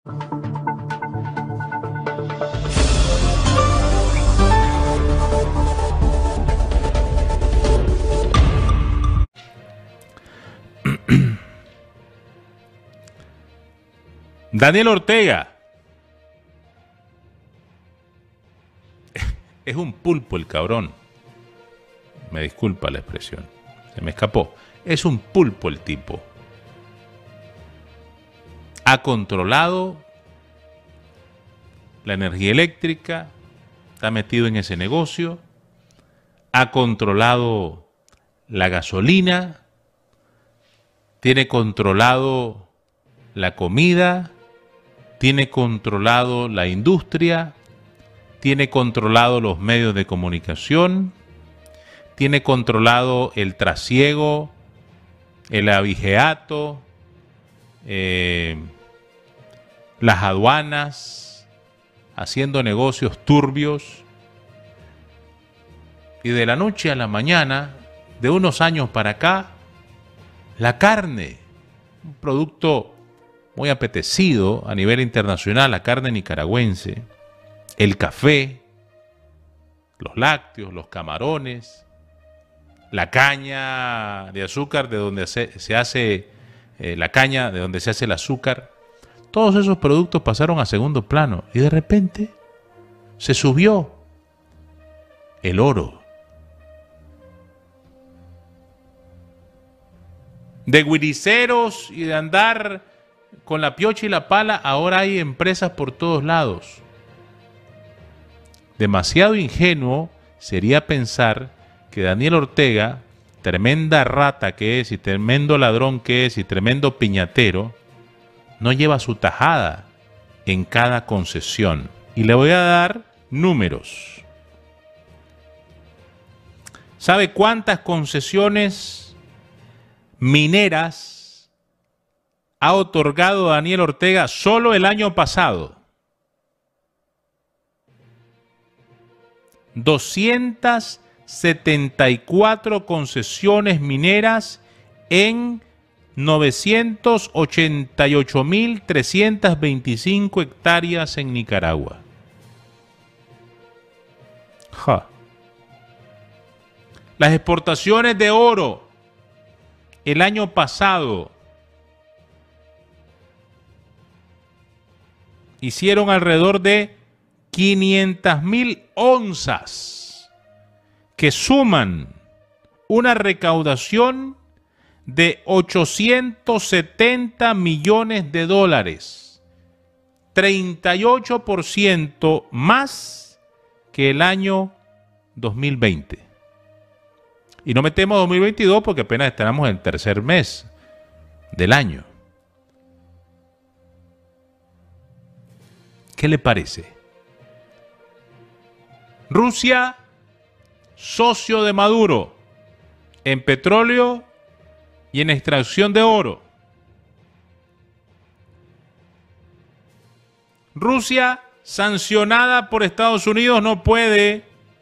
Daniel Ortega es un pulpo el cabrón. Me disculpa la expresión, se me escapó. Es un pulpo el tipo. Ha controlado la energía eléctrica, está metido en ese negocio, ha controlado la gasolina, tiene controlado la comida, tiene controlado la industria, tiene controlado los medios de comunicación, tiene controlado el trasiego, el abigeato, las aduanas, haciendo negocios turbios. Y de la noche a la mañana, de unos años para acá, la carne, un producto muy apetecido a nivel internacional, la carne nicaragüense, el café, los lácteos, los camarones, la caña de azúcar de donde se hace la caña de donde se hace el azúcar, todos esos productos pasaron a segundo plano y de repente se subió el oro. De guiriceros y de andar con la piocha y la pala, ahora hay empresas por todos lados. Demasiado ingenuo sería pensar que Daniel Ortega, tremenda rata que es y tremendo ladrón que es y tremendo piñatero, no lleva su tajada en cada concesión. Y le voy a dar números. ¿Sabe cuántas concesiones mineras ha otorgado Daniel Ortega solo el año pasado? 274 concesiones mineras en 988.325 hectáreas en Nicaragua. Las exportaciones de oro el año pasado hicieron alrededor de 500.000 onzas, que suman una recaudación de 870 millones de dólares, 38% más que el año 2020. Y no metemos 2022 porque apenas estamos en el tercer mes del año. ¿Qué le parece? Rusia, socio de Maduro en petróleo y en extracción de oro. Rusia, sancionada por Estados Unidos, no puede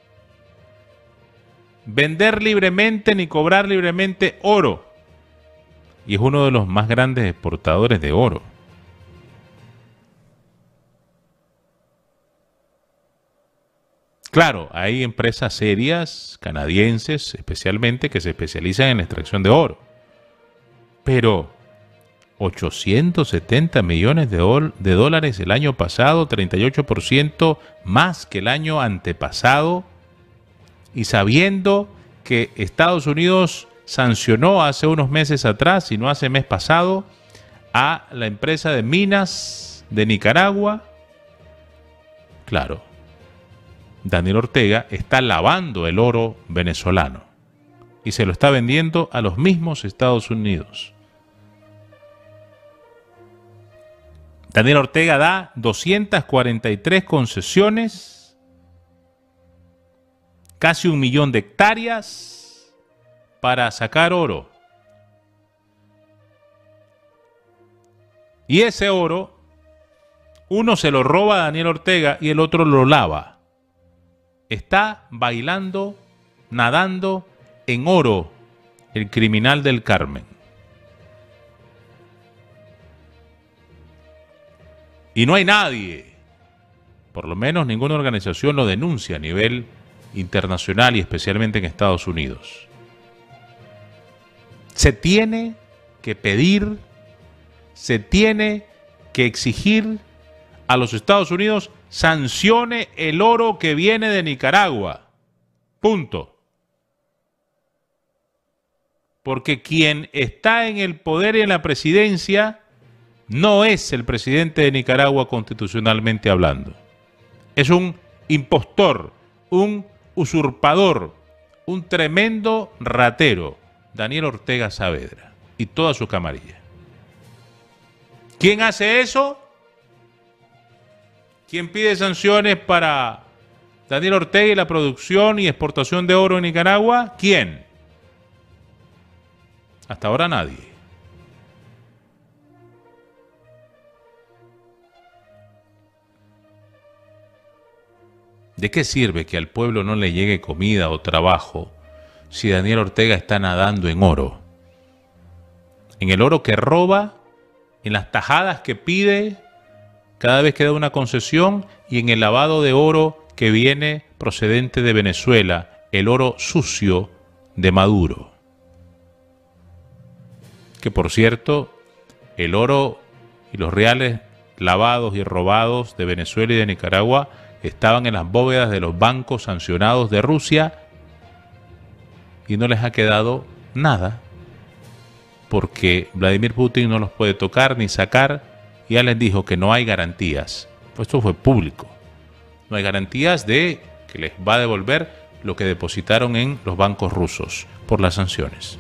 vender libremente ni cobrar libremente oro. Y es uno de los más grandes exportadores de oro. Claro, hay empresas serias, canadienses especialmente, que se especializan en la extracción de oro. Pero 870 millones de dólares el año pasado, 38% más que el año antepasado, y sabiendo que Estados Unidos sancionó hace unos meses atrás, si no hace mes pasado, a la empresa de minas de Nicaragua. Claro, Daniel Ortega está lavando el oro venezolano y se lo está vendiendo a los mismos Estados Unidos. Daniel Ortega da 243 concesiones, casi 1 millón de hectáreas para sacar oro. Y ese oro, uno se lo roba a Daniel Ortega y el otro lo lava. Está bailando, nadando en oro el criminal del Carmen. Y no hay nadie, por lo menos ninguna organización lo denuncia a nivel internacional y especialmente en Estados Unidos. Se tiene que pedir, se tiene que exigir a los Estados Unidos sancione el oro que viene de Nicaragua. Punto. Porque quien está en el poder y en la presidencia no es el presidente de Nicaragua constitucionalmente hablando. Es un impostor, un usurpador, un tremendo ratero, Daniel Ortega Saavedra y toda su camarilla. ¿Quién hace eso? ¿Quién pide sanciones para Daniel Ortega y la producción y exportación de oro en Nicaragua? ¿Quién? Hasta ahora nadie. ¿De qué sirve que al pueblo no le llegue comida o trabajo si Daniel Ortega está nadando en oro? En el oro que roba, en las tajadas que pide cada vez que da una concesión y en el lavado de oro que viene procedente de Venezuela, el oro sucio de Maduro. Que por cierto, el oro y los reales lavados y robados de Venezuela y de Nicaragua estaban en las bóvedas de los bancos sancionados de Rusia y no les ha quedado nada porque Vladimir Putin no los puede tocar ni sacar. Ya les dijo que no hay garantías. Esto fue público. No hay garantías de que les va a devolver lo que depositaron en los bancos rusos por las sanciones.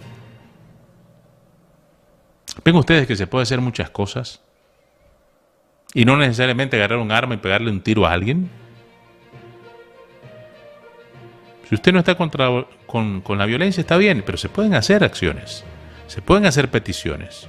Ven ustedes que se puede hacer muchas cosas y no necesariamente agarrar un arma y pegarle un tiro a alguien. Si usted no está con la violencia, está bien, pero se pueden hacer acciones, se pueden hacer peticiones.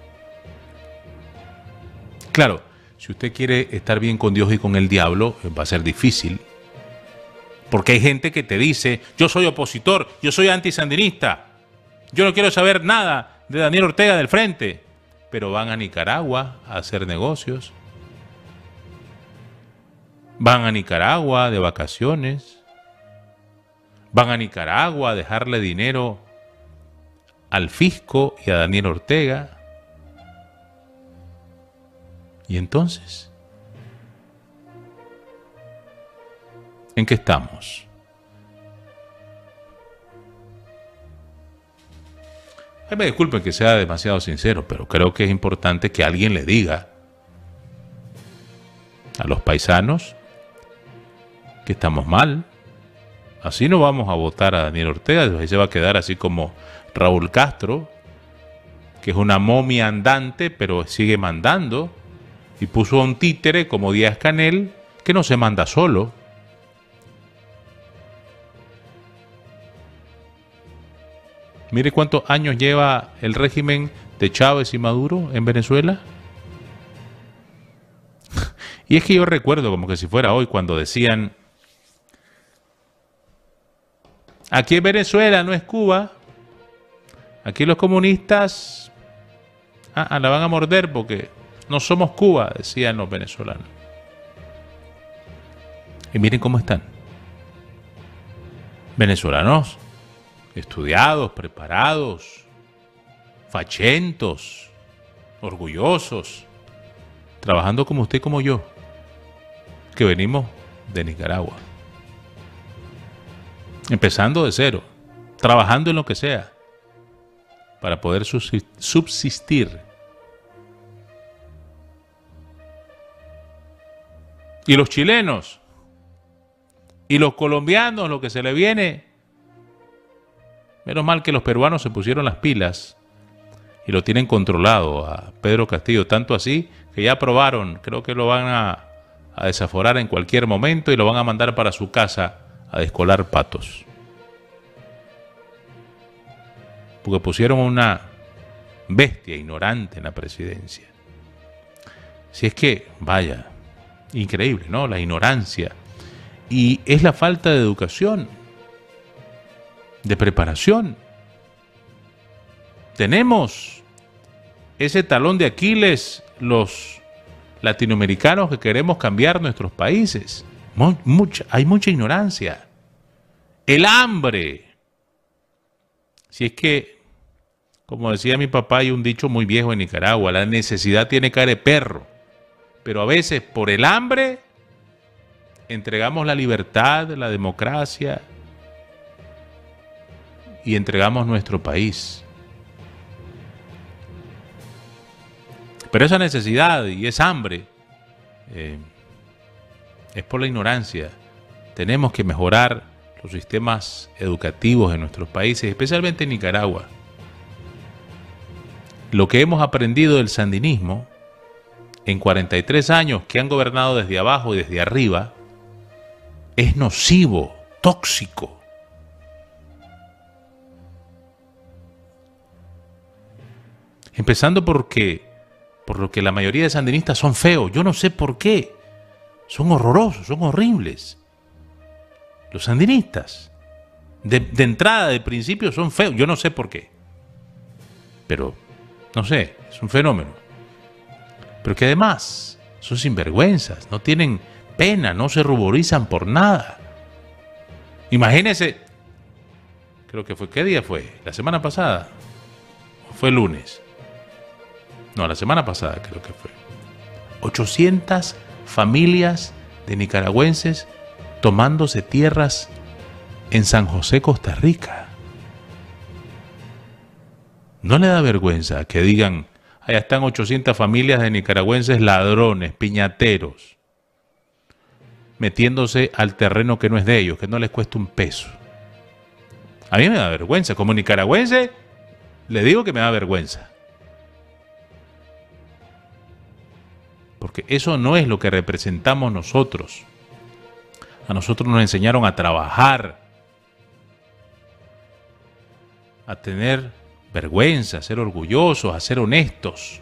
Claro, si usted quiere estar bien con Dios y con el diablo, va a ser difícil. Porque hay gente que te dice, yo soy opositor, yo soy antisandinista, yo no quiero saber nada de Daniel Ortega del Frente. Pero van a Nicaragua a hacer negocios. Van a Nicaragua de vacaciones. Van a Nicaragua a dejarle dinero al fisco y a Daniel Ortega. ¿Y entonces? ¿En qué estamos? Me disculpen que sea demasiado sincero, pero creo que es importante que alguien le diga a los paisanos que estamos mal. Así no vamos a votar a Daniel Ortega, ahí se va a quedar así como Raúl Castro, que es una momia andante, pero sigue mandando, y puso a un títere como Díaz-Canel, que no se manda solo. Mire cuántos años lleva el régimen de Chávez y Maduro en Venezuela. Y es que yo recuerdo como que si fuera hoy cuando decían, aquí en Venezuela no es Cuba, aquí los comunistas la van a morder porque no somos Cuba, decían los venezolanos. Y miren cómo están. Venezolanos estudiados, preparados, fachentos, orgullosos, trabajando como usted y como yo, que venimos de Nicaragua. Empezando de cero, trabajando en lo que sea, para poder subsistir. Y los chilenos, y los colombianos, lo que se le viene. Menos mal que los peruanos se pusieron las pilas y lo tienen controlado a Pedro Castillo, tanto así que ya aprobaron, creo que lo van a desaforar en cualquier momento y lo van a mandar para su casa a descolar patos. Porque pusieron una bestia ignorante en la presidencia. Si es que, vaya, increíble, ¿no? La ignorancia. Y es la falta de educación, de preparación. Tenemos ese talón de Aquiles, latinoamericanos que queremos cambiar nuestros países. Hay mucha ignorancia. El hambre. Si es que, como decía mi papá, hay un dicho muy viejo en Nicaragua, la necesidad tiene cara de perro. Pero a veces por el hambre entregamos la libertad, la democracia y entregamos nuestro país. Pero esa necesidad y esa hambre es por la ignorancia. Tenemos que mejorar los sistemas educativos en nuestros países, especialmente en Nicaragua. Lo que hemos aprendido del sandinismo en 43 años que han gobernado desde abajo y desde arriba es nocivo, tóxico. Empezando por lo que la mayoría de sandinistas son feos. Yo no sé por qué. Son horrorosos, son horribles. Los sandinistas, de entrada, de principio, son feos. Yo no sé por qué. Pero, no sé, es un fenómeno. Pero que además son sinvergüenzas, no tienen pena, no se ruborizan por nada. Imagínense, creo que fue, ¿qué día fue? ¿La semana pasada? ¿O fue el lunes? No, la semana pasada creo que fue. 800 familias de nicaragüenses tomándose tierras en San José, Costa Rica. ¿No le da vergüenza que digan, allá están 800 familias de nicaragüenses ladrones, piñateros, metiéndose al terreno que no es de ellos, que no les cuesta un peso? A mí me da vergüenza. Como nicaragüense, le digo que me da vergüenza. Porque eso no es lo que representamos nosotros. A nosotros nos enseñaron a trabajar, a tener vergüenza, a ser orgullosos, a ser honestos.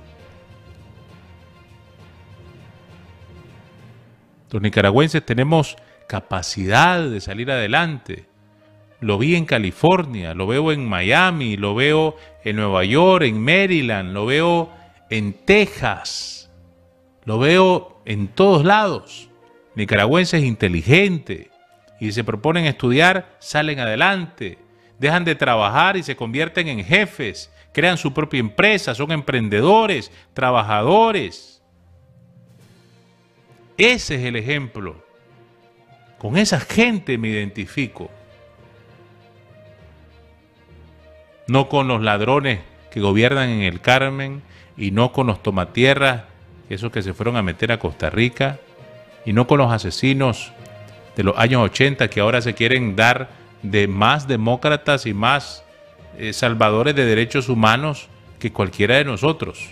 Los nicaragüenses tenemos capacidad de salir adelante. Lo vi en California, lo veo en Miami, lo veo en Nueva York, en Maryland, lo veo en Texas. Lo veo en todos lados. Nicaragüenses inteligentes y se proponen estudiar, salen adelante, dejan de trabajar y se convierten en jefes, crean su propia empresa, son emprendedores, trabajadores. Ese es el ejemplo. Con esa gente me identifico. No con los ladrones que gobiernan en el Carmen y no con los tomatierras, esos que se fueron a meter a Costa Rica, y no con los asesinos de los años 80 que ahora se quieren dar de más demócratas y más salvadores de derechos humanos que cualquiera de nosotros.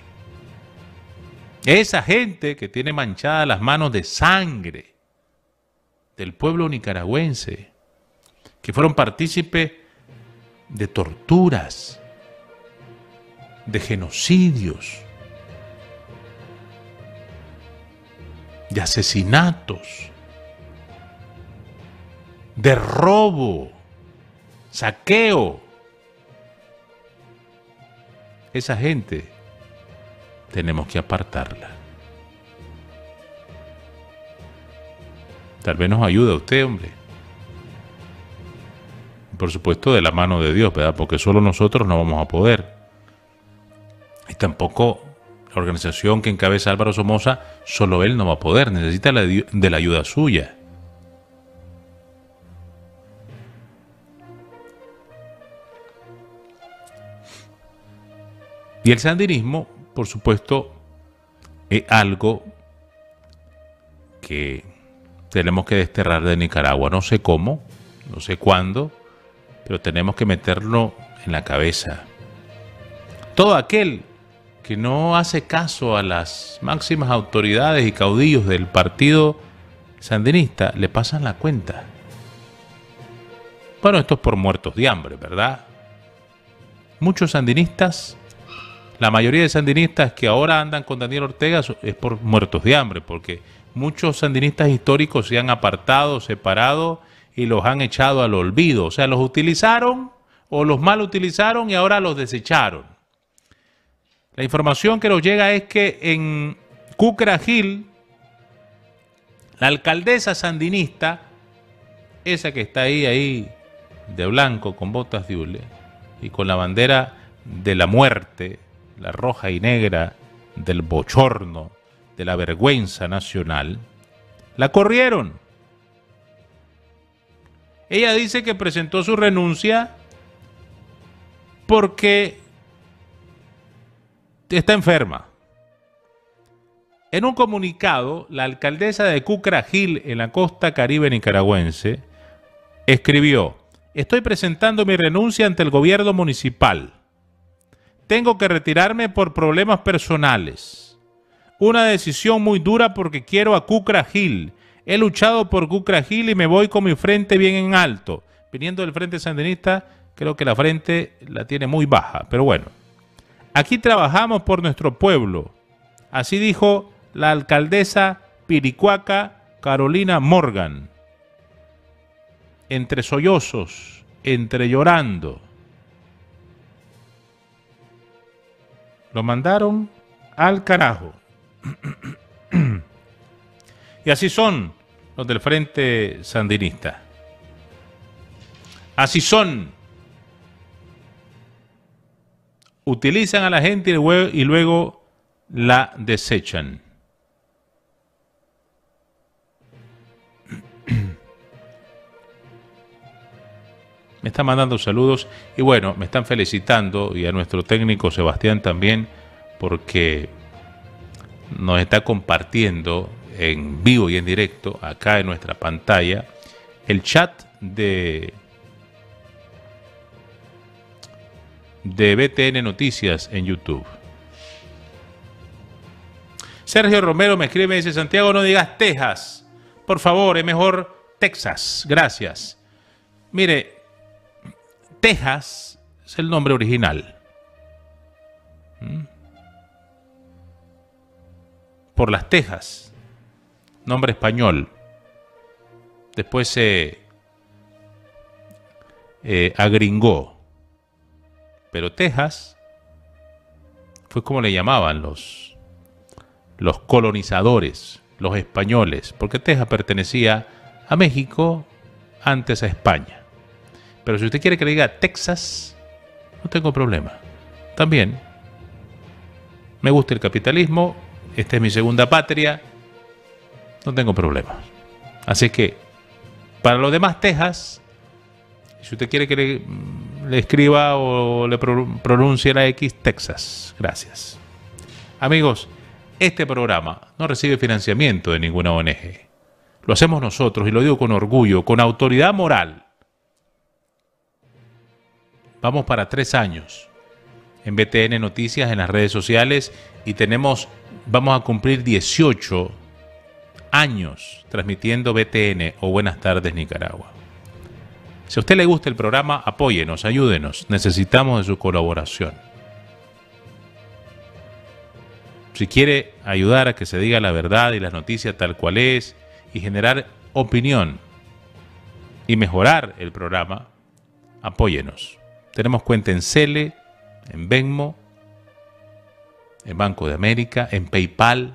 Esa gente que tiene manchadas las manos de sangre del pueblo nicaragüense, que fueron partícipes de torturas, de genocidios, de asesinatos, de robo, saqueo. Esa gente tenemos que apartarla. Tal vez nos ayude a usted, hombre. Por supuesto, de la mano de Dios, ¿verdad? Porque solo nosotros no vamos a poder. Y tampoco la organización que encabeza Álvaro Somoza, solo él no va a poder, necesita de la ayuda suya. Y el sandinismo, por supuesto, es algo que tenemos que desterrar de Nicaragua. No sé cómo, no sé cuándo, pero tenemos que meterlo en la cabeza. Todo aquel que no hace caso a las máximas autoridades y caudillos del partido sandinista, le pasan la cuenta. Bueno, esto es por muertos de hambre, ¿verdad? Muchos sandinistas, la mayoría de sandinistas que ahora andan con Daniel Ortega es por muertos de hambre, porque muchos sandinistas históricos se han apartado, separado y los han echado al olvido. O sea, los utilizaron o los mal utilizaron y ahora los desecharon. La información que nos llega es que Cucra Gil, la alcaldesa sandinista, esa que está ahí de blanco con botas de hule y con la bandera de la muerte, la roja y negra, del bochorno, de la vergüenza nacional, la corrieron. Ella dice que presentó su renuncia porque está enferma. En un comunicado, la alcaldesa de Cucra Gil, en la costa caribe nicaragüense, escribió: estoy presentando mi renuncia ante el gobierno municipal. Tengo que retirarme por problemas personales. Una decisión muy dura porque quiero a Cucra Gil. He luchado por Cucra Gil y me voy con mi frente bien en alto. Viniendo del Frente Sandinista, creo que la frente la tiene muy baja. Pero bueno, aquí trabajamos por nuestro pueblo. Así dijo la alcaldesa piricuaca Carolina Morgan. Entre sollozos, entre llorando. Lo mandaron al carajo. Y así son los del Frente Sandinista. Así son. Utilizan a la gente y luego la desechan. Me están mandando saludos y bueno, me están felicitando, y a nuestro técnico Sebastián también, porque nos está compartiendo en vivo y en directo acá en nuestra pantalla el chat de BTN Noticias en YouTube. Sergio Romero me escribe y dice: Santiago, no digas Texas, por favor, es mejor Texas, gracias. Mire, Texas es el nombre original. Por las Tejas, nombre español. Después se agringó. Pero Texas fue como le llamaban los colonizadores, los españoles, porque Texas pertenecía a México, antes a España. Pero si usted quiere que le diga Texas, no tengo problema. También me gusta el capitalismo, esta es mi segunda patria, no tengo problema. Así que, para los demás Texas, si usted quiere que le escriba o le pronuncie la X, Texas. Gracias. Amigos, este programa no recibe financiamiento de ninguna ONG. Lo hacemos nosotros, y lo digo con orgullo, con autoridad moral. Vamos para 3 años en BTN Noticias, en las redes sociales, y vamos a cumplir 18 años transmitiendo BTN o Buenas Tardes Nicaragua. Si a usted le gusta el programa, apóyenos, ayúdenos. Necesitamos de su colaboración. Si quiere ayudar a que se diga la verdad y las noticias tal cual es, y generar opinión y mejorar el programa, apóyenos. Tenemos cuenta en Cele, en Venmo, en Banco de América, en PayPal.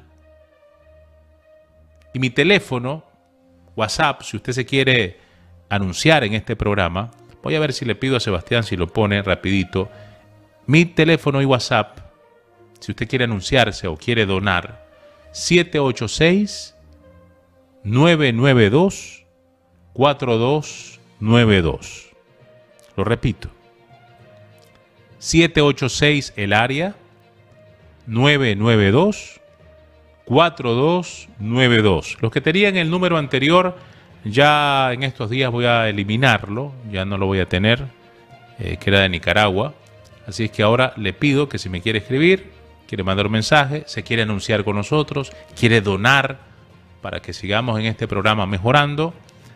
Y mi teléfono, WhatsApp, si usted se quiere anunciar en este programa, voy a ver si le pido a Sebastián si lo pone rapidito. Mi teléfono y WhatsApp, si usted quiere anunciarse o quiere donar, 786-992-4292. Lo repito. 786 el área 992-4292. Los que tenían el número anterior, ya en estos días voy a eliminarlo, ya no lo voy a tener, que era de Nicaragua. Así es que ahora le pido que si me quiere escribir, quiere mandar un mensaje, se quiere anunciar con nosotros, quiere donar para que sigamos en este programa mejorando,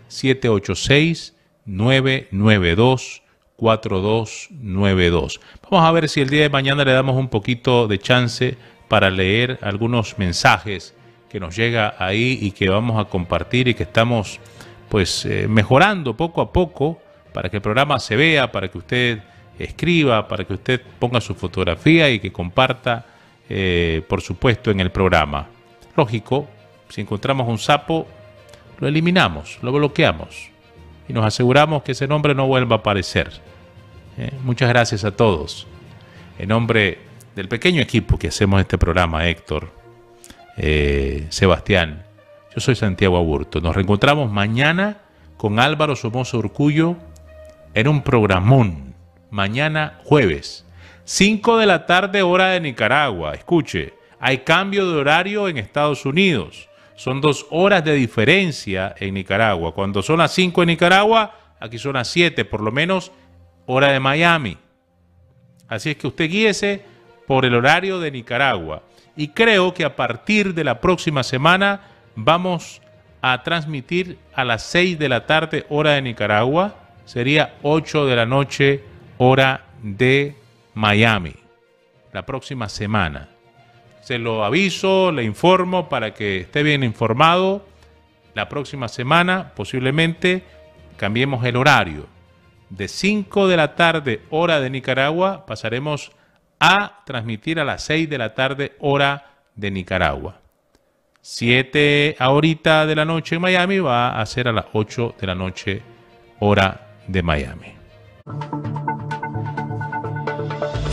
786-992-4292. Vamos a ver si el día de mañana le damos un poquito de chance para leer algunos mensajes que nos llega ahí y que vamos a compartir, y que estamos mejorando poco a poco para que el programa se vea, para que usted escriba, para que usted ponga su fotografía y que comparta, por supuesto, en el programa. Lógico, si encontramos un sapo, lo eliminamos, lo bloqueamos y nos aseguramos que ese nombre no vuelva a aparecer. Muchas gracias a todos. En nombre del pequeño equipo que hacemos este programa, Héctor, Sebastián, yo soy Santiago Aburto. Nos reencontramos mañana con Álvaro Somoza Urcullo en un programón. Mañana jueves, 5 de la tarde, hora de Nicaragua. Escuche, hay cambio de horario en Estados Unidos. Son 2 horas de diferencia en Nicaragua. Cuando son las 5 en Nicaragua, aquí son las 7, por lo menos hora de Miami. Así es que usted guíese por el horario de Nicaragua. Y creo que a partir de la próxima semana vamos a transmitir a las 6 de la tarde, hora de Nicaragua. Sería 8 de la noche, hora de Miami. La próxima semana. Se lo aviso, le informo para que esté bien informado. La próxima semana posiblemente cambiemos el horario. De 5 de la tarde, hora de Nicaragua, pasaremos a transmitir a las 6 de la tarde, hora de Nicaragua. 7 ahorita de la noche en Miami va a ser a las 8 de la noche, hora de Miami.